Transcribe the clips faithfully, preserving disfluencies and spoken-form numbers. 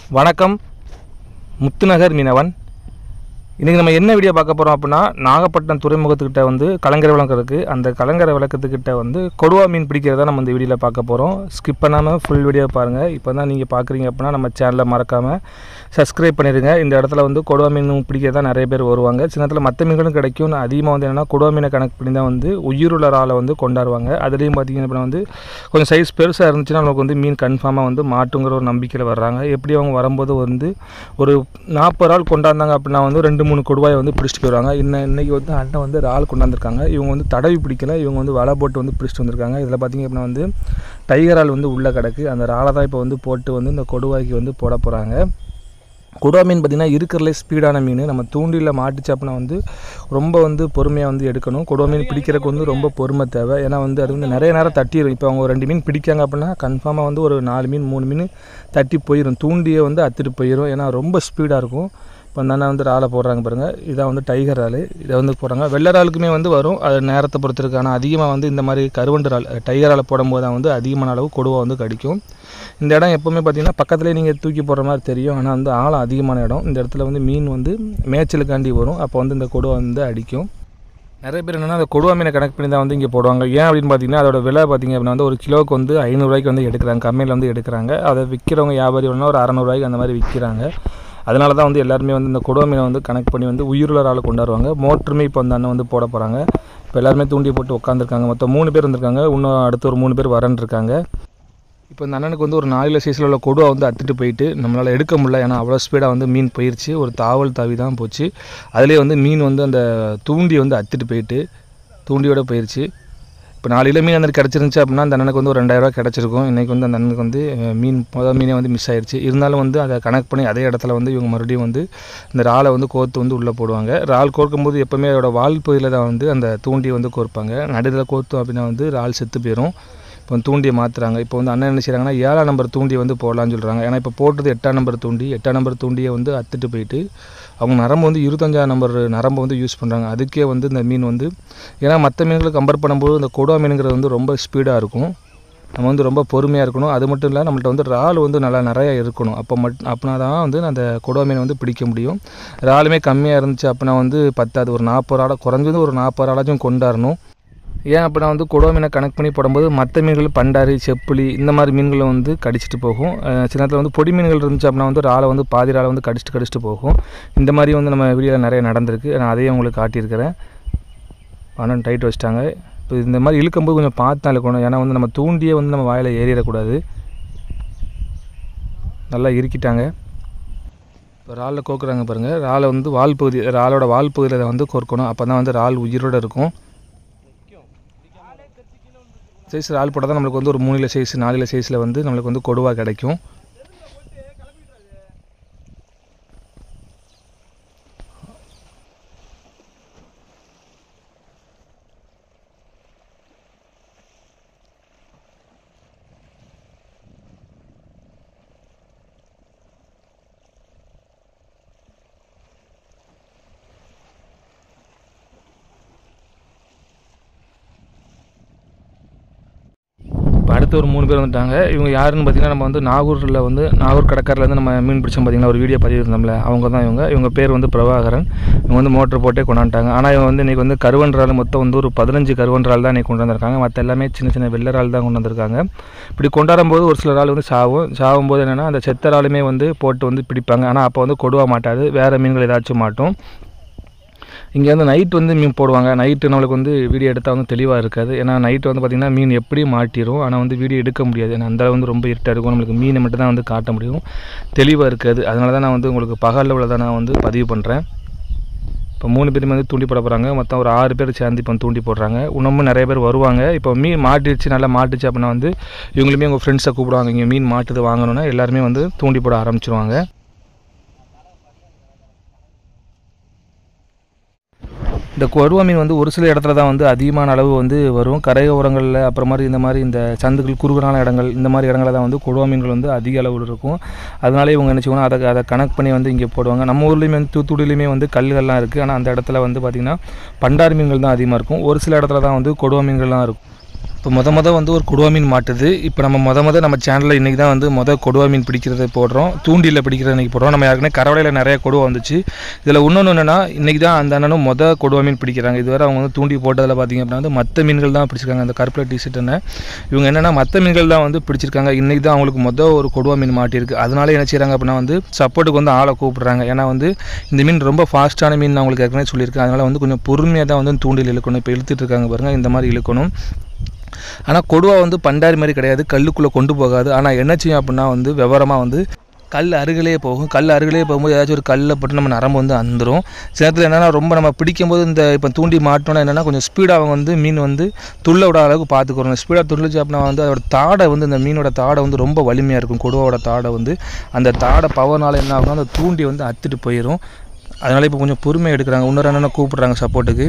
வணக்கம், முத்துநகர் மீனவன். இன்றைக்கி நம்ம என்ன வீடியோ பார்க்க போகிறோம் அப்படின்னா, நாகப்பட்டினம் துறைமுகத்துக்கிட்ட வந்து கலங்கரை விளக்கம் இருக்குது. அந்த கலங்கரை விளக்கத்துக்கிட்ட வந்து கொடுவா மீன் பிடிக்கிறத நம்ம இந்த வீடியோவில் பார்க்க போகிறோம். ஸ்கிப் பண்ணாமல் ஃபுல் வீடியோ பாருங்கள். இப்போ தான் நீங்கள் பார்க்குறீங்க அப்படின்னா நம்ம சேனலை மறக்காமல் சப்ஸ்கிரைப் பண்ணிடுங்க. இந்த இடத்துல வந்து கொடுவா மீன் பிடிக்கிறதா நிறைய பேர் வருவாங்க. சில நேரத்தில் மற்ற மீன்களும் கிடைக்கும். அதிகமாக வந்து என்னென்னா கொடுவா மீனை கணக்கு பண்ணி தான் வந்து உயிருள்ள ஆளை வந்து கொண்டாடுவாங்க. அதுலேயும் பார்த்திங்க அப்படின்னா வந்து கொஞ்சம் சைஸ் பெருசாக இருந்துச்சுன்னா நமக்கு வந்து மீன் கன்ஃபார்மாக வந்து மாட்டுங்கிற ஒரு நம்பிக்கையில் வர்றாங்க. எப்படி அவங்க வரும்போது வந்து ஒரு நாற்பது ஆள் கொண்டாந்தாங்க அப்படின்னா வந்து ரெண்டு மூணு கொடுவாயை வந்து பிடிச்சிட்டு போயிடுவாங்க. இன்னும் இன்றைக்கி வந்து அண்ணன் வந்து ஆள் கொண்டாந்துருக்காங்க. இவங்க வந்து தடவி பிடிக்கல, இவங்க வந்து வலை போட்டு வந்து பிடிச்சிட்டு வந்திருக்காங்க. இதில் பார்த்திங்க அப்படின்னா வந்து டைகர் ஆள் வந்து உள்ளே கிடக்கு. அந்த ராலை தான் இப்போ வந்து போட்டு வந்து இந்த கொடுவாய்க்கு வந்து போட போகிறாங்க. கொடுவா மீன் பார்த்திங்கன்னா இருக்கிறதுலே ஸ்பீடான மீன். நம்ம தூண்டியில் மாட்டுச்சு அப்படின்னா வந்து ரொம்ப வந்து பொறுமையாக வந்து எடுக்கணும். கொடுவா மீன் பிடிக்கிறதுக்கு வந்து ரொம்ப பொறுமை தேவை. ஏன்னா வந்து அது வந்து நிறைய நேரம் தட்டிடும். இப்போ அவங்க ரெண்டு மீன் பிடிக்காங்க அப்படின்னா கன்ஃபார்மாக வந்து ஒரு நாலு மீன் மூணு மீன் தட்டி போயிடும். தூண்டியை வந்து அத்துட்டு போயிடும். ஏன்னா ரொம்ப ஸ்பீடாக இருக்கும். இப்போ அந்த அண்ணன் வந்து ராலை போடுறாங்க பாருங்கள். இதான் வந்து டைகர் ரால். இதை வந்து போடுறாங்க. வெள்ளை ராலுக்குமே வந்து வரும், அது நேரத்தை பொறுத்திருக்கு. ஆனால் அதிகமாக வந்து இந்த மாதிரி கருவண்டு ரால் டைகர் ராலை போடும்போது தான் வந்து அதிகமான அளவு கொடுவா வந்து கடிக்கும். இந்த இடம் எப்போவுமே பார்த்திங்கன்னா பக்கத்துலேயே நீங்கள் தூக்கி போடுற மாதிரி தெரியும். ஆனால் வந்து ஆழம் அதிகமான இடம். இந்த இடத்துல வந்து மீன் வந்து மேய்ச்சலுக்காண்டி வரும். அப்போ வந்து இந்த கொடுவா வந்து அடிக்கும். நிறைய பேர் என்னென்னா அந்த கொடுவா மீனை கணக்கு பண்ணி தான் வந்து இங்கே போடுவாங்க. ஏன் அப்படின்னு பார்த்தீங்கன்னா அதோட விலை பார்த்திங்க அப்படின்னா வந்து ஒரு கிலோவுக்கு வந்து ஐநூறுரூவாய்க்கு வந்து எடுக்கிறாங்க. கம்மியில் வந்து எடுக்கிறாங்க. அதை விற்கிறவங்க வியாபாரி வேணுன்னா ஒரு அறநூறுவாய்க்கு அந்த மாதிரி விற்கிறாங்க. அதனால தான் வந்து எல்லாருமே வந்து இந்த கொடுவா மீனை வந்து கனெக்ட் பண்ணி வந்து உயிருள்ள ஆள் கொண்டாடுவாங்க. மோட்டருமே இப்போ அந்த அண்ணன் வந்து போட போகிறாங்க. இப்போ எல்லாருமே தூண்டி போட்டு உட்காந்துருக்காங்க. மொத்தம் மூணு பேர் வந்திருக்காங்க. இன்னும் அடுத்து ஒரு மூணு பேர் வரன்னு இருக்காங்க. இப்போ இந்த அண்ணனுக்கு வந்து ஒரு நாலு சைஸில் உள்ள கொடுவா வந்து அத்துட்டு போயிட்டு நம்மளால் எடுக்க முடியல. ஏன்னா அவ்வளோ ஸ்பீடாக வந்து மீன் போயிடுச்சு. ஒரு தாவல் தாவி தான் போச்சு. அதிலே வந்து மீன் வந்து அந்த தூண்டி வந்து அத்துட்டு போயிட்டு தூண்டியோடு போயிடுச்சு. இப்போ நாலு மீன் அந்த கிடச்சிருந்துச்சு அப்படின்னா அந்த அண்ணனுக்கு வந்து ஒரு ரெண்டாயிரரூவா கிடச்சிருக்கும். இன்றைக்கி வந்து அந்த அண்ணனுக்கு வந்து மீன் மொதல் மீனே வந்து மிஸ் ஆயிடுச்சு. இருந்தாலும் வந்து அதை கனெக்ட் பண்ணி அதே இடத்துல வந்து இவங்க மறுபடியும் வந்து இந்த ராலை வந்து கோர்த்து வந்து உள்ளே போடுவாங்க. ரால் கோர்க்கும்போது எப்போவுமே அதோட வால் பகுதியில் தான் வந்து அந்த தூண்டியை வந்து கோர்ப்பாங்க. நடுவில் கோர்த்தோம் அப்படின்னா வந்து ரால் செத்து போயிடும். இப்போ தூண்டியை மாற்றுறாங்க. இப்போ வந்து அண்ணன் என்ன செய்கிறாங்கன்னா ஏழாம் நம்பர் தூண்டியை வந்து போடலான்னு சொல்கிறாங்க. ஏன்னா இப்போ போட்டது எட்டாம் நம்பர் தூண்டி எட்டாம் நம்பர் தூண்டியை வந்து அத்துட்டு போயிட்டு அவங்க நரம்பு வந்து இருபத்தஞ்சாம் நம்பர் நரம்பு வந்து யூஸ் பண்ணுறாங்க. அதுக்கே வந்து இந்த மீன் வந்து ஏன்னா மற்ற மீன்களை கம்பேர் பண்ணும்போது இந்த கொடுவா மீனுங்கிறது வந்து ரொம்ப ஸ்பீடாக இருக்கும். நம்ம வந்து ரொம்ப பொறுமையாக இருக்கணும். அது மட்டும் இல்லை, நம்மள்ட்ட வந்து இறால் வந்து நல்லா நிறையா இருக்கணும். அப்போ மட் அப்படின்னா தான் வந்து அந்த கொடுவா மீனை வந்து பிடிக்க முடியும். இறாலுமே கம்மியாக இருந்துச்சு அப்படின்னா வந்து பத்தாது. ஒரு நாற்பது ஆளை குறைஞ்சது ஒரு நாற்பது ஆளாச்சும் கொண்டாடணும். ஏன் அப்படின்னா வந்து கொடுவா மீனை கனெக்ட் பண்ணி போடும்போது மற்ற மீன்கள் பண்டாரி செப்புளி இந்த மாதிரி மீன்களை வந்து கடிச்சிட்டு போகும். சில நேரத்தில் வந்து பொடி மீன்கள் இருந்துச்சு அப்படின்னா வந்து ராலை வந்து பாதி ராலை வந்து கடிச்சிட்டு கடிச்சிட்டு போகும். இந்த மாதிரி வந்து நம்ம வீடியோவில் நிறைய நடந்திருக்கு. நான் அதையும் உங்களுக்கு காட்டியிருக்கிறேன். ஆனால் டைட் வச்சிட்டாங்க. இப்போ இந்த மாதிரி இழுக்கும்போது கொஞ்சம் பார்த்து தான் இழுக்கணும். ஏன்னா வந்து நம்ம தூண்டியே வந்து நம்ம வாயில் ஏறிடக்கூடாது. நல்லா இறுக்கிட்டாங்க. இப்போ ராலில் கோக்குறாங்க பாருங்கள். ராலை வந்து வால் பகுதி ராலோட வால் பகுதியில் வந்து கோர்க்கணும். அப்போ தான் வந்து ரால் உயிரோடு இருக்கும். சைஸ் ரால் போட்டால் தான் நம்மளுக்கு வந்து ஒரு மூணில் சைஸ் நாலில் சைஸில் வந்து நம்மளுக்கு வந்து கொடுவா கிடைக்கும். அடுத்து ஒரு மூணு பேர் வந்துட்டாங்க. இவங்க யாருன்னு பார்த்தீங்கன்னா நம்ம வந்து நாகூரில் வந்து நாகூர் கடற்கரையிலேருந்து நம்ம மீன் பிடிச்சோம் பார்த்தீங்கன்னா ஒரு வீடியோ பதிவு இருந்தோம்ல, அவங்க தான் இவங்க. இவங்க பேர் வந்து பிரபாகரன். இவங்க வந்து மோட்டர் போட்டே கொண்டாந்துட்டாங்க. ஆனால் இவங்க வந்து இன்றைக்கி வந்து கருவன்றால் மொத்தம் வந்து ஒரு பதினஞ்சு கருவன்றால் தான் இன்றைக்கி கொண்டு வந்திருக்காங்க. மற்ற எல்லாமே சின்ன சின்ன வெள்ளரால் தான் கொண்டு வந்திருக்காங்க. இப்படி கொண்டாடும்போது ஒரு சில ரால் வந்து சாவும். சாவும் போது என்னென்னா அந்த செத்த ராலுமே வந்து போட்டு வந்து பிடிப்பாங்க. ஆனால் அப்போ வந்து கொடுவா மாட்டாது, வேறு மீன்கள் ஏதாச்சும் மாட்டும். இங்கே வந்து நைட் வந்து மீன் போடுவாங்க. நைட்டு நம்மளுக்கு வந்து வீடியோ எடுத்தால் வந்து தெளிவாக இருக்காது. ஏன்னா நைட்டு வந்து பார்த்திங்கன்னா மீன் எப்படியும் மாட்டிடும். ஆனால் வந்து வீடியோ எடுக்க முடியாது. ஏன்னா அந்த வந்து ரொம்ப இருட்டாக இருக்கும். நம்மளுக்கு மீனை மட்டும் தான் வந்து காட்ட முடியும், தெளிவாக இருக்காது. அதனால தான் நான் வந்து உங்களுக்கு பகலில் உள்ள தான் நான் வந்து பதிவு பண்ணுறேன். இப்போ மூணு பேருமே வந்து தூண்டி போட போகிறாங்க. மொத்தம் ஒரு ஆறு பேர் சேர்ந்து இப்போ தூண்டி போடுறாங்க. இன்னமும் நிறைய பேர் வருவாங்க. இப்போ மீன் மாட்டிடுச்சு, நல்லா மாட்டுச்சு அப்படின்னா வந்து இவங்களுமே உங்கள் ஃப்ரெண்ட்ஸை கூப்பிடுவாங்க. இங்கே மீன் மாட்டுது வாங்கணுன்னா எல்லாருமே வந்து தூண்டி போட ஆரம்பிச்சிருவாங்க. இந்த கொடுவா மீன் வந்து ஒரு சில இடத்துல தான் வந்து அதிகமான அளவு வந்து வரும். கரை ஓரங்களில் அப்புறம் மாதிரி இந்த மாதிரி இந்த சந்துகள் குறுகலான இடங்கள் இந்த மாதிரி இடங்களில் தான் வந்து கொடுவா மீன்கள் வந்து அதிக அளவில் இருக்கும். அதனாலே இவங்க என்ன செய்வாங்க, அதை அதை கனெக்ட் பண்ணி வந்து இங்கே போடுவாங்க. நம்ம ஊர்லேயுமே வந்து தூத்துக்குடியிலையுமே வந்து கல்லுகள்லாம் இருக்குது. ஆனால் அந்த இடத்துல வந்து பார்த்திங்கன்னா பண்டாரி மீன்கள் தான் அதிகமாக இருக்கும். ஒரு சில இடத்துல தான் வந்து கொடுவா மீன்கள்லாம் இருக்கும். இப்போ மொத மொதல் வந்து ஒரு கொடுவா மீன் மாட்டுது. இப்போ நம்ம மொத மொதல் நம்ம சேனலில் இன்றைக்கி தான் வந்து மொதல் கொடுவா மீன் பிடிக்கிறத போடுறோம். தூண்டியில் பிடிக்கிறத இன்றைக்கி போடுறோம். நம்ம யாருக்குனே கரவலையில் நிறைய கொடுவா வந்துச்சு. இதில் இன்னொன்று என்னென்னா இன்றைக்கி தான் அந்த அண்ணனும் மொதல் கொடுவா மீன் பிடிக்கிறாங்க. இதுவரை அவங்க வந்து தூண்டி போட்டதில் பார்த்திங்க அப்படின்னா வந்து மற்ற மீன்கள் தான் பிடிச்சிருக்காங்க. அந்த கருப்பில் டிஷர்ட் என்ன இவங்க என்னென்னா மற்ற மீன்கள் தான் வந்து பிடிச்சிருக்காங்க. இன்றைக்கி தான் அவங்களுக்கு மொதல் ஒரு கொடுவா மீன் மாட்டியிருக்கு. அதனால என்ன செய்கிறாங்க அப்படின்னா வந்து சப்போர்ட்டுக்கு வந்து ஆளை கூப்பிட்றாங்க. ஏன்னா வந்து இந்த மீன் ரொம்ப ஃபாஸ்ட்டான மீன் நான் உங்களுக்கு ஏற்கனவே சொல்லியிருக்கேன். அதனால் வந்து கொஞ்சம் பொறுமையாக தான் வந்து தூண்டில் இழுக்கணும். இப்போ இழுத்துட்டு இருக்காங்க பாருங்கள், இந்த மாதிரி இழுக்கணும். ஆனால் கொடுவா வந்து பண்டாரி மாதிரி கிடையாது, கல்லுக்குள்ளே கொண்டு போகாது. ஆனால் என்ன செய்யும் அப்படின்னா வந்து விவரமாக வந்து கல் அருகிலே போகும். கல் அருகிலே போகும்போது ஏதாச்சும் ஒரு கல்லை போட்டு நம்ம நரம்பு வந்து அந்துடும். சில நேரத்தில் என்னென்னா ரொம்ப நம்ம பிடிக்கும்போது இந்த இப்போ தூண்டி மாட்டோன்னா என்னென்னா கொஞ்சம் ஸ்பீடாக அவங்க வந்து மீன் வந்து துள்ள விட அளவுக்கு பார்த்துக்கிறோம். ஸ்பீடாக துள்ளிச்சு அப்படின்னா வந்து அதோட தாடை வந்து இந்த மீனோட தாடை வந்து ரொம்ப வலிமையாக இருக்கும். கொடுவாவோட தாடை வந்து அந்த தாடை பவர்னால் என்ன ஆகும்னா அந்த தூண்டி வந்து அத்துட்டு போயிடும். அதனால் இப்போ கொஞ்சம் பொறுமையாக எடுக்கிறாங்க. இன்னொரு என்னென்ன கூப்பிட்றாங்க சப்போர்ட்டுக்கு.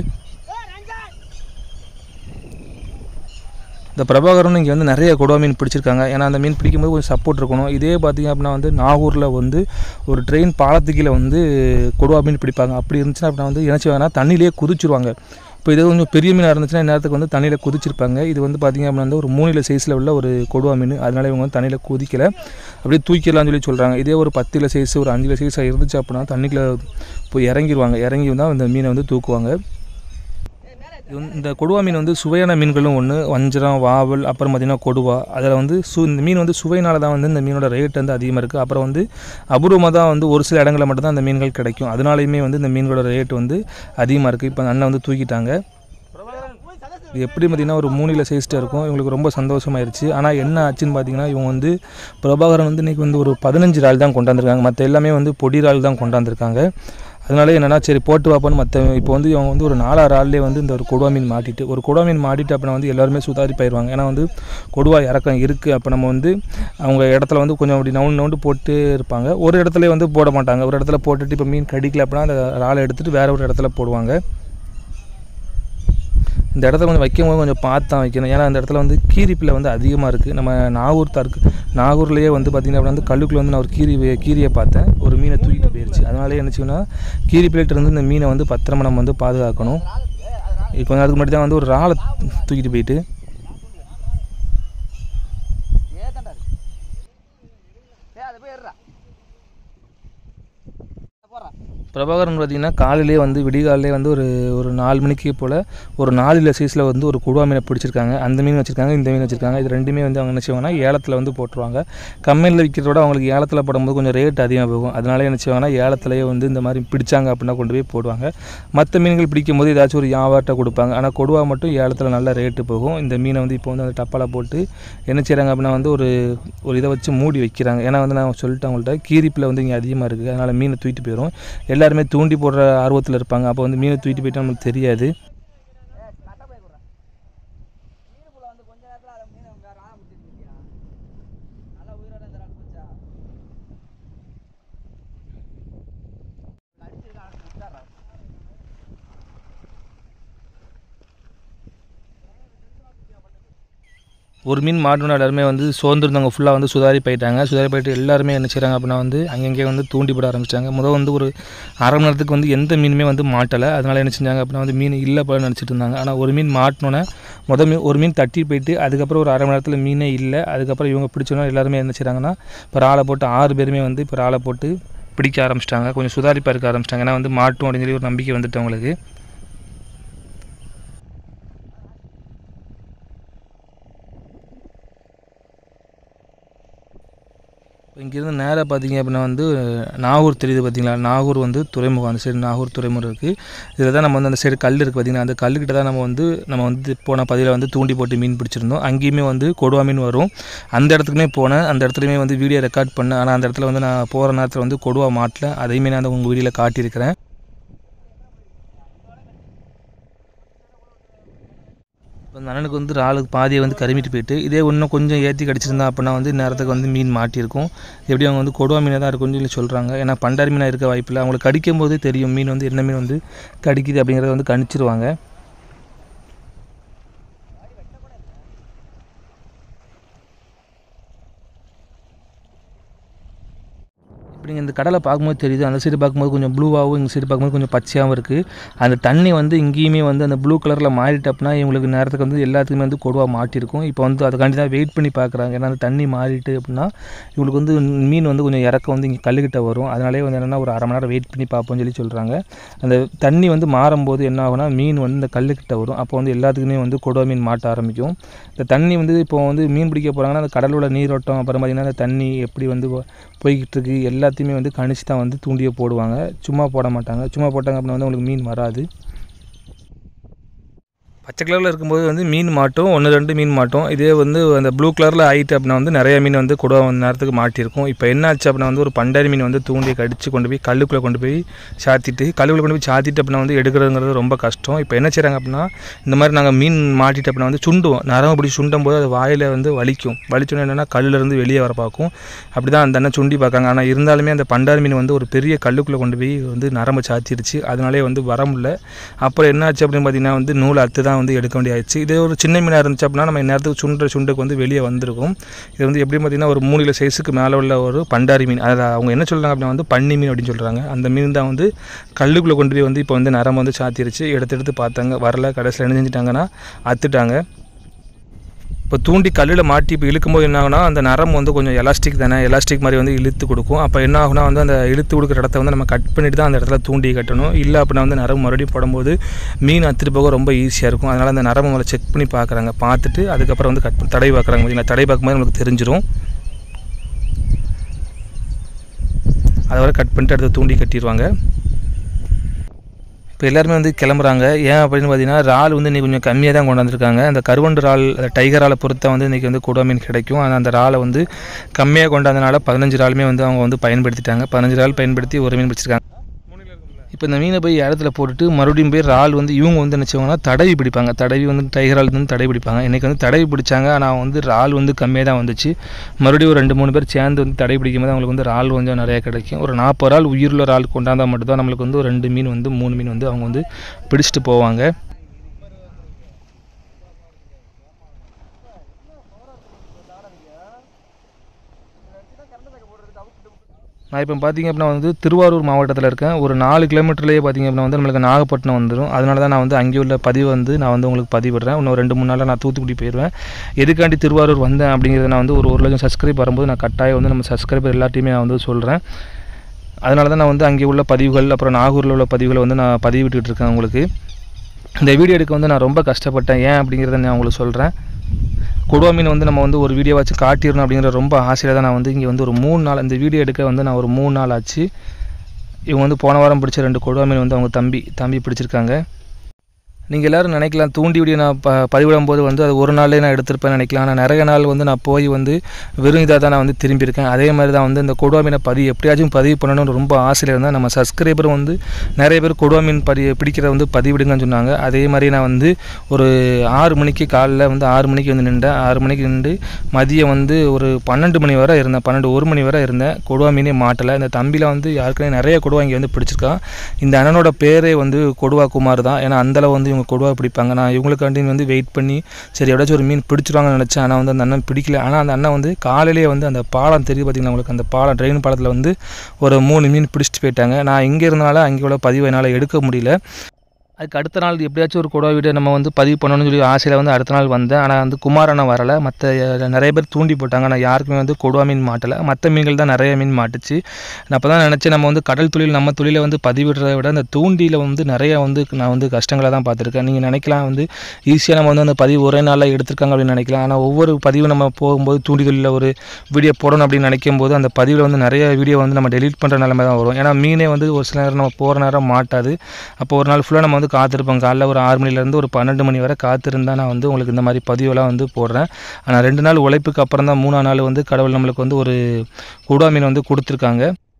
இந்த பிரபாகரன் இங்கே வந்து நிறைய கொடுவா மீன் பிடிச்சிருக்காங்க. ஏன்னா அந்த மீன் பிடிக்கும்போது கொஞ்சம் சப்போர்ட் இருக்கணும். இதே பார்த்திங்க அப்படின்னா வந்து நாகூரில் வந்து ஒரு ட்ரெயின் பாலத்துக்கீழே வந்து கொடுவா மீன் பிடிப்பாங்க. அப்படி இருந்துச்சுன்னா அப்படின்னா வந்து என்ன செய்வாங்கன்னா தண்ணியிலேயே குதிச்சிருவாங்க. இப்போ இது கொஞ்சம் பெரிய மீனாக இருந்துச்சுன்னா நேரத்துக்கு வந்து தண்ணியில் குதிச்சிருப்பாங்க. இது வந்து பார்த்திங்க அப்படின்னா வந்து ஒரு மூணில் சைஸில் உள்ள ஒரு கொடுவா மீன். அதனால் இவங்க வந்து தண்ணியில் குதிக்கலை, அப்படியே தூக்கிடலாம்னு சொல்லி சொல்கிறாங்க. இதே ஒரு பத்தில் சைஸ் ஒரு அஞ்சில் சைஸாக இருந்துச்சு அப்படின்னா தண்ணிக்குள்ளே போய் இறங்கிடுவாங்க. இறங்கி தான் இந்த மீனை வந்து தூக்குவாங்க. இந்த கொடுவா மீன் வந்து சுவையான மீன்களும் ஒன்று, வஞ்சரம், வாவல், அப்புறம் பார்த்திங்கன்னா கொடுவா. அதில் வந்து சு இந்த மீன் வந்து சுவையினால தான் வந்து இந்த மீனோட ரேட் வந்து அதிகமாக இருக்குது. அப்புறம் வந்து அபூர்வமாக தான் வந்து ஒரு சில இடங்களில் மட்டும்தான் அந்த மீன்கள் கிடைக்கும். அதனாலையுமே வந்து இந்த மீன்களோட ரேட் வந்து அதிகமாக இருக்குது. இப்போ அண்ணன் வந்து தூக்கிட்டாங்க. இது எப்படி பார்த்திங்கன்னா ஒரு மூணில் சைஸ்ட்டாக இருக்கும். இவங்களுக்கு ரொம்ப சந்தோஷமாயிருச்சு. ஆனால் என்ன ஆச்சுன்னு பார்த்திங்கன்னா இவங்க வந்து பிரபாகரன் வந்து இன்றைக்கி வந்து ஒரு பதினஞ்சு ரால் தான் கொண்டாந்துருக்காங்க. மற்ற எல்லாமே வந்து பொடி ரால் தான் கொண்டாந்துருக்காங்க. அதனால என்னென்னா சரி போட்டு பார்ப்போன்னு மற்ற இப்போ வந்து இவங்க வந்து ஒரு நாலாறு ஆள்லேயே வந்து இந்த ஒரு கொடுவா மீன் மாட்டிட்டு ஒரு கொடுவா மீன் மாட்டிட்டு அப்படின்னா வந்து எல்லாருமே சுதாரி போயிடுவாங்க. ஏன்னா வந்து கொடுவா இறக்கம் இருக்குது. அப்போ நம்ம வந்து அவங்க இடத்துல வந்து கொஞ்சம் அப்படி நவுண்டு நவுண்டு போட்டு இருப்பாங்க. ஒரு இடத்துல வந்து போட மாட்டாங்க. ஒரு இடத்துல போட்டுட்டு இப்போ மீன் கடிக்கல அப்படின்னா அந்த ராலை எடுத்துகிட்டு வேறு ஒரு இடத்துல போடுவாங்க. இந்த இடத்துல கொஞ்சம் வைக்கும்போது கொஞ்சம் பார்த்து தான் வைக்கணும். ஏன்னா அந்த இடத்துல வந்து கீரிப்பில் வந்து அதிகமாக இருக்குது. நம்ம நாகூர் தான் இருக்குது. நாகூர்லேயே வந்து பார்த்திங்கன்னா அப்படின்னா வந்து கல்லுக்குள்ளே வந்து நான் ஒரு கீரி கீரியை பார்த்தேன். ஒரு மீனை தூக்கிட்டு போயிடுச்சு. அதனாலே என்ன செய்யணும்னா கீரி பிளேட் இருந்து இந்த மீனை வந்து பத்திரமா நம்ம வந்து பாதுகாக்கணும். கொஞ்சம் நேரத்துக்கு முன்னாடி தான் வந்து ஒரு ராலை தூக்கிட்டு போயிட்டு பிரபாகரன் பார்த்திங்கன்னா காலையிலே வந்து விடிகாலிலே வந்து ஒரு ஒரு நாலு மணிக்கு போல் ஒரு நாலு சைஸில் வந்து ஒரு கொடுவா மீனை பிடிச்சிருக்காங்க. அந்த மீன் வச்சுருக்காங்க, இந்த மீன் வச்சுருக்காங்க. இது ரெண்டுமே வந்து அவங்க என்ன செய்வாங்கன்னா ஏலத்தில் வந்து போட்டுருவாங்க. கம்மியில் விற்கிறத விட அவங்களுக்கு ஏலத்தில் போடும்போது கொஞ்சம் ரேட் அதிகமாக போகும். அதனால என்ன செய்வாங்கன்னா ஏலத்திலேயே வந்து இந்த மாதிரி பிடிச்சாங்க அப்படின்னா கொண்டு போய் போடுவாங்க. மற்ற மீன்கள் பிடிக்கும் போது ஏதாச்சும் ஒரு வியாபாரத்தை கொடுப்பாங்க. ஆனால் கொடுவா மட்டும் ஏலத்தில் நல்ல ரேட்டு போகும். இந்த மீனை வந்து இப்போ வந்து அந்த டப்பாவில் போட்டு என்ன செய்கிறாங்க அப்படின்னா வந்து ஒரு ஒரு இதை வச்சு மூடி வைக்கிறாங்க. ஏன்னா வந்து நான் சொல்லிட்டேன் அவங்கள்ட்ட கீரிப்பில் வந்து இங்கே அதிகமாக இருக்குது. அதனால் மீனை தூக்கிட்டு போயிடும். எல்லாருமே தூண்டி போடுற ஆர்வத்தில் இருப்பாங்க. அப்போ வந்து மீனை தூக்கிட்டு போயிட்டு நமக்கு தெரியாது. ஒரு மீன் மாட்டோன்னா எல்லாருமே வந்து சோர்ந்துருந்தவங்க ஃபுல்லாக வந்து சுதாரி போயிட்டாங்க. சுதாரி போயிட்டு எல்லாருமே என்ன செய்கிறாங்க அப்படின்னா வந்து அங்கங்கே வந்து தூண்டி போட ஆரம்பிச்சிட்டாங்க. முதல் வந்து ஒரு அரை மணி நேரத்துக்கு வந்து எந்த மீனுமே வந்து மாட்டலை. அதனால் என்ன செஞ்சாங்க அப்படின்னா வந்து மீன் இல்லை போல நினச்சிட்டு இருந்தாங்க. ஆனால் ஒரு மீன் மாட்டினோன்னே முதல் மீன் ஒரு மீன் தட்டி போயிட்டு அதுக்கப்புறம் ஒரு அரை மணி நேரத்தில் மீனே இல்லை. அதுக்கப்புறம் இவங்க பிடிச்சோன்னா எல்லாருமே என்ன செய்கிறாங்கன்னா இப்போ ராலை போட்டு ஆறு பேருமே வந்து இப்போ ராலை போட்டு பிடிக்க ஆரம்பிச்சிட்டாங்க. கொஞ்சம் சுதாரிப்பாக இருக்க ஆரம்பிச்சிட்டாங்க. ஏன்னா வந்து மாட்டும் அப்படின்னு சொல்லி ஒரு நம்பிக்கை வந்துட்டு அவங்களுக்கு. இங்கேருந்து நேராக பார்த்தீங்க அப்படின்னா வந்து நாகூர் தெரியுது பார்த்தீங்களா. நாகூர் வந்து துறைமுகம், அந்த சைடு நாகூர் துறைமுகம் இருக்குது. இதில் தான் நம்ம வந்து அந்த சைடு கல் இருக்குது பார்த்தீங்கன்னா, அந்த கல்லுக்கிட்ட தான் நம்ம வந்து நம்ம வந்து போன பதிவில் வந்து தூண்டி போட்டு மீன் பிடிச்சிருந்தோம். அங்கேயுமே வந்து கொடுவா மீன் வரும். அந்த இடத்துக்குமே போனேன். அந்த இடத்துலையுமே வந்து வீடியோ ரெக்கார்ட் பண்ணேன். ஆனால் அந்த இடத்துல வந்து நான் போகிற நேரத்தில் வந்து கொடுவா மாட்டல. அதையுமே நான் உங்கள் வீடியோவில் காட்டியிருக்கிறேன். இப்போ அந்த அண்ணனுக்கு வந்து ராளுக்கு பாதியை வந்து கருமிட்டு போயிட்டு இதே இன்னும் கொஞ்சம் ஏற்றி கடிச்சிருந்தா அப்படின்னா வந்து நேரத்துக்கு வந்து மீன் மாட்டியிருக்கும். எப்படி அவங்க வந்து கொடுவா மீனாக தான் இருக்கும்னு சொல்லி சொல்கிறாங்க. ஏன்னா பண்டாரி மீனாக இருக்க வாய்ப்பில்லை. அவங்களுக்கு கடிக்கும் போதே தெரியும் மீன் வந்து என்ன மீன் வந்து கடிக்குது அப்படிங்கிறத வந்து கணிச்சிருவாங்க. இப்போ நீங்கள் இந்த கடலை பார்க்கும்போது தெரியுது, அந்த சைடு பார்க்கும்போது கொஞ்சம் ப்ளூவாகவும் இந்த சைடு பார்க்கும்போது கொஞ்சம் பச்சையாகவும் இருக்குது. அந்த தண்ணி வந்து இங்கேயுமே வந்து அந்த ப்ளூ கலரில் மாறிட்டு அப்படின்னா இவங்களுக்கு நேரத்துக்கு வந்து எல்லாத்துக்குமே வந்து கொடுவா மாட்டிருக்கும். இப்போ வந்து அதுக்காண்டி தான் வெயிட் பண்ணி பார்க்குறாங்க. ஏன்னா அந்த தண்ணி மாறிட்டு அப்படின்னா இவங்களுக்கு வந்து மீன் வந்து கொஞ்சம் இறக்க வந்து இங்கே கல்லுக்கிட்ட வரும். அதனாலே வந்து என்னென்னா ஒரு அரை மணி நேரம் வெயிட் பண்ணி பார்ப்போம்னு சொல்லி சொல்கிறாங்க. அந்த தண்ணி வந்து மாறும்போது என்ன ஆகுனா மீன் வந்து இந்த கல்லுக்கிட்ட வரும். அப்போ வந்து எல்லாத்துக்குமே வந்து கொடுவா மீன் மாட்ட ஆரம்பிக்கும். இந்த தண்ணி வந்து இப்போ வந்து மீன் பிடிக்க போகிறாங்கன்னா அந்த கடலோட நீரோட்டம், அப்புறம் பார்த்திங்கன்னா அந்த தண்ணி எப்படி வந்து போய்கிட்டு இருக்குது எல்லாத்தையுமே வந்து கணிச்சு தான் வந்து தூண்டியை போடுவாங்க. சும்மா போட மாட்டாங்க. சும்மா போட்டாங்க அப்படின்னா வந்து உங்களுக்கு மீன் வராது. பச்சை கலரில் இருக்கும்போது வந்து மீன் மாட்டும், ஒன்று ரெண்டு மீன் மாட்டும். இதே வந்து அந்த ப்ளூ கலரில் ஆகிட்டு அப்படின்னா வந்து நிறைய மீன் வந்து கொடுவா வந்து நேரத்துக்கு மாட்டியிருக்கும். இப்போ என்ன ஆச்சு அப்படின்னா வந்து ஒரு பண்டாரி மீன் வந்து தூண்டியை கடிச்சு கொண்டு போய் கல்லுக்குள்ளே கொண்டு போய் சாத்திட்டு கல்லுக்குள்ளே கொண்டு போய் சாத்திட்டு அப்படின்னா வந்து எடுக்கிறதுங்கிறது ரொம்ப கஷ்டம். இப்போ என்ன செய்கிறாங்க அப்படின்னா இந்த மாதிரி நாங்கள் மீன் மாட்டிட்டு அப்படின்னா வந்து சுண்டுவோம். நரம்பு பிடிச்சி சுண்டும் போது அது வாயில் வந்து வலிக்கும். வலிச்சோன்னு என்னென்னா கல்லுலேருந்து வெளியே வர பார்க்கும். அப்படி தான் அந்த அண்ணன் சுண்டி பார்க்காங்க. ஆனால் இருந்தாலுமே அந்த பண்டாரி மீன் வந்து ஒரு பெரிய கல்லுக்குள்ளே கொண்டு போய் வந்து நரம்பு சாத்திடுச்சு. அதனாலே வந்து வர முடியல. அப்புறம் என்ன ஆச்சு அப்படின்னு பார்த்தீங்கன்னா வந்து நூல் அத்து தான் வந்து எடுக்க வேண்டியாச்சு. இதே ஒரு சின்ன மீனாக இருந்துச்சு அப்படின்னா நம்ம நேரத்துக்கு சுண்டுற சுண்டுக்கு வந்து வெளியே வந்திருக்கும். இது வந்து எப்படி பார்த்தீங்கன்னா ஒரு மூணு கிலோ சைஸுக்கு மேலே உள்ள ஒரு பண்டாரி மீன். அதை அவங்க என்ன சொல்கிறாங்க அப்படின்னா வந்து பன்னி மீன் அப்படின்னு சொல்கிறாங்க. அந்த மீன் தான் வந்து கல்லுக்குள்ளே கொண்டு போய் வந்து இப்போ வந்து நரம்பு வந்து சாத்திருச்சு. எடுத்து எடுத்து பார்த்தாங்க, வரல. கடைசியில் என்ன செஞ்சிட்டாங்கன்னா அத்துட்டாங்க. இப்போ தூண்டி கல்லில் மாட்டி இப்போ இழுக்கும்போது என்ன ஆகுனா அந்த நரம் வந்து கொஞ்சம் எலாஸ்டிக் தானே, எலாஸ்டிக் மாதிரி வந்து இழுத்து கொடுக்கும். அப்போ என்ன ஆகுனா வந்து அந்த இழுத்து கொடுக்குற இடத்த வந்து நம்ம கட் பண்ணிவிட்டு தான் அந்த இடத்துல தூண்டி கட்டணும். இல்லை அப்படின்னா வந்து நரம் மறுபடியும் போடும்போது மீன் அத்துட்டு போக ரொம்ப ஈஸியாக இருக்கும். அதனால் அந்த நரம் மேலே செக் பண்ணி பார்க்குறாங்க. பார்த்துட்டு அதுக்கப்புறம் வந்து கட் பண்ணி தடை பார்க்குறாங்க. பார்த்தீங்கன்னா தடை பார்க்கும்போது நமக்கு தெரிஞ்சிடும். அதை வரை கட் பண்ணிட்டு அடுத்து தூண்டி கட்டிடுவாங்க. இப்போ எல்லாருமே வந்து கிளம்புறாங்க. ஏன் அப்படின்னு பார்த்தீங்கன்னா இறால் வந்து இன்றைக்கி கொஞ்சம் கம்மியாக தான் கொண்டு வந்திருக்காங்க. அந்த கருவண்டு இறால் டைகர் இறாலை பொறுத்த வந்து இன்றைக்கி வந்து கொடுவா மீன் கிடைக்கும். ஆனால் அந்த இறாலை வந்து கம்மியாக கொண்டாந்தனால பதினஞ்சு இறாலுமே வந்து அவங்க வந்து பயன்படுத்திட்டாங்க. பதினஞ்சு இறால் பயன்படுத்தி ஒரு மீன் பிடிச்சிருக்காங்க. இப்போ இந்த மீனை போய் இடத்துல போட்டுட்டு மறுபடியும் போய் இறால் வந்து இவங்க வந்து நினச்சவங்கன்னா தடவி பிடிப்பாங்க. தடவி வந்து டைகர் இறால் வந்து தடவி பிடிப்பாங்க. இன்றைக்கி வந்து தடவி பிடிச்சாங்க. ஆனால் வந்து இறால் வந்து கம்மியாக தான் வந்துச்சு. மறுபடியும் ஒரு ரெண்டு மூணு பேர் சேர்ந்து வந்து தடவி பிடிக்கும் போது அவங்களுக்கு வந்து இறால் கொஞ்சம் நிறையா கிடைக்கும். ஒரு நாற்பது இறால் உயிருள்ள இறால் கொண்டாந்தால் மட்டும்தான் நம்மளுக்கு வந்து ஒரு ரெண்டு மீன் வந்து மூணு மீன் வந்து அவங்க வந்து பிடிச்சிட்டு போவாங்க. நான் இப்போ பார்த்திங்க அப்படின்னா வந்து திருவாரூர் மாவட்டத்தில் இருக்கேன். ஒரு நாலு கிலோமீட்டர்லேயே பார்த்திங்க அப்படின்னா வந்து நம்மளுக்கு நாகப்பட்டினம் வந்துடும். அதனால தான் நான் வந்து அங்கே உள்ள பதிவு வந்து நான் வந்து உங்களுக்கு பதிவிடுறேன். இன்னும் ரெண்டு மூணு நாளில் நான் தூத்துக்குடி போயிடுவேன். எதுக்காண்டி திருவாரூர் வந்தேன் அப்படிங்கிறத நான் வந்து ஒரு ஒரு லட்சம் சப்ஸ்கிரைப் வரும்போது நான் கட்டாயம் வந்து நம்ம சப்ஸ்கிரைபர் எல்லாத்தையுமே நான் வந்து சொல்கிறேன். அதனால தான் நான் வந்து அங்கே உள்ள பதிவுகள், அப்புறம் நாகூரில் உள்ள பதிவுகளை வந்து நான் பதிவிட்டுட்டு இருக்கேன். உங்களுக்கு இந்த வீடியோ எடுக்க வந்து நான் ரொம்ப கஷ்டப்பட்டேன். ஏன் அப்படிங்கிறத நான் உங்களுக்கு சொல்கிறேன். கொடுவா மீன் வந்து நம்ம வந்து ஒரு வீடியோ வச்சு காட்டிடணும் அப்படிங்கிற ரொம்ப ஆசையில் தான் நான் வந்து இங்கே வந்து ஒரு மூணு நாள் இந்த வீடியோ எடுக்க வந்து நான் ஒரு மூணு நாள் ஆச்சு. இவங்க வந்து போன வாரம் பிடிச்ச ரெண்டு கொடுவா மீன் வந்து அவங்க தம்பி தம்பி பிடிச்சிருக்காங்க. நீங்கள் எல்லோரும் நினைக்கலாம் தூண்டி வீடியோ நான் ப பதிவிடும் போது வந்து அது ஒரு நாள்லேயே நான் எடுத்திருப்பேன்னு நினைக்கலாம். ஆனால் நிறைய நாள் வந்து நான் போய் வந்து வெறும் இதாக தான் நான் வந்து திரும்பியிருக்கேன். அதே மாதிரி தான் வந்து இந்த கொடுவா மீனை பதிவு எப்படியாச்சும் பதிவு பண்ணணும்னு ரொம்ப ஆசையில் இருந்தேன். நம்ம சப்ஸ்கிரைபர் வந்து நிறைய பேர் கொடுவா மீன் பதி பிடிக்கிறத வந்து பதிவிடுங்கன்னு சொன்னாங்க. அதே மாதிரி நான் வந்து ஒரு ஆறு மணிக்கு காலையில் வந்து ஆறு மணிக்கு வந்து நின்றேன். ஆறு மணிக்கு நின்று மதியம் வந்து ஒரு பன்னெண்டு மணி வரை இருந்தேன். பன்னெண்டு ஒரு மணி வரை இருந்தேன். கொடுவா மீனே மாட்டலை. இந்த தம்பியில் வந்து யாருக்குமே நிறைய கொடுவா இங்கே வந்து பிடிச்சிருக்கான். இந்த அண்ணனோட பேரே வந்து கொடுவா குமார் தான். ஏன்னா அந்தளவு வந்து கொடுவா பிடிப்பாங்க. நான் இவங்களுக்காண்டி வந்து வெயிட் பண்ணி சரி எப்படியாச்சும் ஒரு மீன் பிடிச்சிருவாங்கன்னு நினச்சேன். ஆனால் வந்து அந்த அண்ணன் பிடிக்கல. ஆனால் அந்த அண்ணன் வந்து காலையிலேயே வந்து அந்த பாலம் தெரியும் பார்த்தீங்கன்னா உங்களுக்கு, அந்த பாலம் ட்ரெயின் பாலத்தில் வந்து ஒரு மூணு மீன் பிடிச்சிட்டு போயிட்டாங்க. நான் இங்கே இருந்தனால அங்கே உள்ள பதிவை என்னால் எடுக்க முடியல. அதுக்கு அடுத்த நாள் எப்படியாச்சும் ஒரு கொடுவா வீடியோ நம்ம வந்து பதிவு பண்ணணும்னு சொல்லி ஆசையில் வந்து அடுத்த நாள் வந்தேன். ஆனால் வந்து குமாரண்ணா வரலை. மற்ற நிறைய பேர் தூண்டி போட்டாங்க. ஆனால் யாருக்குமே வந்து கொடுவா மீன் மாட்டலை. மற்ற மீன்கள் தான் நிறைய மீன் மாட்டுச்சு. நான் அப்போ தான் நினச்சேன் நம்ம வந்து கடல் தொழில் நம்ம தொழிலை வந்து பதிவிடுறத விட அந்த தூண்டியில் வந்து நிறையா வந்து நான் வந்து கஷ்டங்களை தான் பார்த்துருக்கேன். நீங்கள் நினைக்கலாம் வந்து ஈஸியாக நம்ம வந்து அந்த பதிவு ஒரே நாளில் எடுத்திருக்காங்க அப்படின்னு நினைக்கலாம். ஆனால் ஒவ்வொரு பதிவு நம்ம போகும்போது தூண்டி தொழிலில் ஒரு வீடியோ போடணும் அப்படின்னு நினைக்கும் போது அந்த பதிவில் வந்து நிறைய வீடியோ வந்து நம்ம டெலீட் பண்ணுற நிலைமை தான் வரும். ஏன்னா மீனே வந்து ஒரு சில நேரம் நம்ம போகிற நேரம் மாட்டாது. அப்போ ஒரு நாள் ஃபுல்லாக நம்ம வந்து காத்திருப்போம். காலைல ஒரு ஆறு மணிலேருந்து ஒரு பன்னெண்டு மணி வரை காத்திருந்தால் நான் வந்து உங்களுக்கு இந்த மாதிரி பதிவெல்லாம் வந்து போடுறேன். ஆனால் ரெண்டு நாள் உழைப்புக்கு அப்புறம் தான் மூணாம் நாள் வந்து கடவுள் நம்மளுக்கு வந்து ஒரு கொடுவா மீன் வந்து கொடுத்துருக்காங்க.